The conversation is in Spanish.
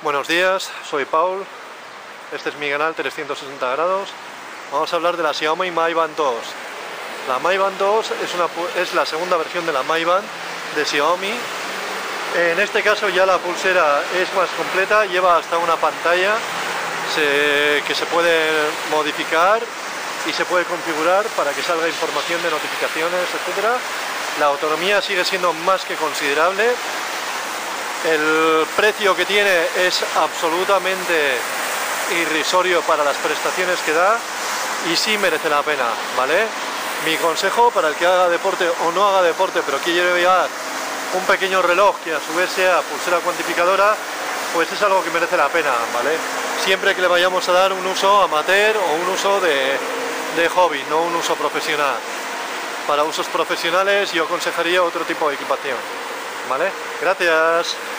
Buenos días, soy Paul, este es mi canal 360 grados. Vamos a hablar de la Xiaomi Mi Band 2. La Mi Band 2 es la segunda versión de la Mi Band de Xiaomi. En este caso ya la pulsera es más completa, lleva hasta una pantalla que se puede modificar y se puede configurar para que salga información de notificaciones, etc. La autonomía sigue siendo más que considerable. El precio que tiene es absolutamente irrisorio para las prestaciones que da y sí merece la pena, ¿vale? Mi consejo para el que haga deporte o no haga deporte pero quiere llevar un pequeño reloj que a su vez sea pulsera cuantificadora, pues es algo que merece la pena, ¿vale? Siempre que le vayamos a dar un uso amateur o un uso de hobby, no un uso profesional. Para usos profesionales yo aconsejaría otro tipo de equipación, ¿vale? Gracias.